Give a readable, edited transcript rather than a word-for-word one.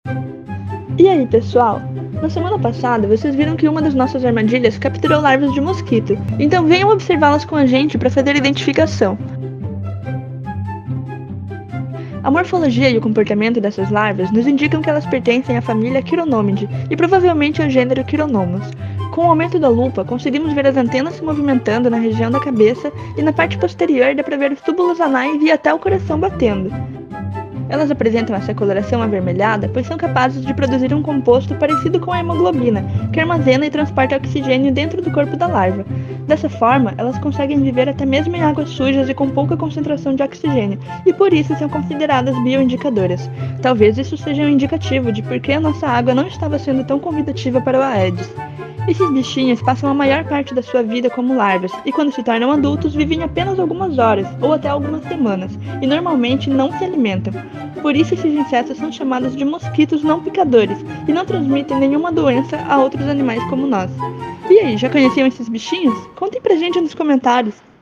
E aí, pessoal? Na semana passada, vocês viram que uma das nossas armadilhas capturou larvas de mosquito, então venham observá-las com a gente para fazer a identificação. A morfologia e o comportamento dessas larvas nos indicam que elas pertencem à família Chironomidae e provavelmente ao gênero Chironomus. Com o aumento da lupa, conseguimos ver as antenas se movimentando na região da cabeça e na parte posterior dá para ver os túbulos anais e até o coração batendo. Elas apresentam essa coloração avermelhada pois são capazes de produzir um composto parecido com a hemoglobina, que armazena e transporta oxigênio dentro do corpo da larva. Dessa forma, elas conseguem viver até mesmo em águas sujas e com pouca concentração de oxigênio, e por isso são consideradas bioindicadoras. Talvez isso seja um indicativo de por que a nossa água não estava sendo tão convidativa para o Aedes. Esses bichinhos passam a maior parte da sua vida como larvas, e quando se tornam adultos vivem apenas algumas horas, ou até algumas semanas, e normalmente não se alimentam. Por isso esses insetos são chamados de mosquitos não picadores, e não transmitem nenhuma doença a outros animais como nós. E aí, já conheciam esses bichinhos? Contem pra gente nos comentários!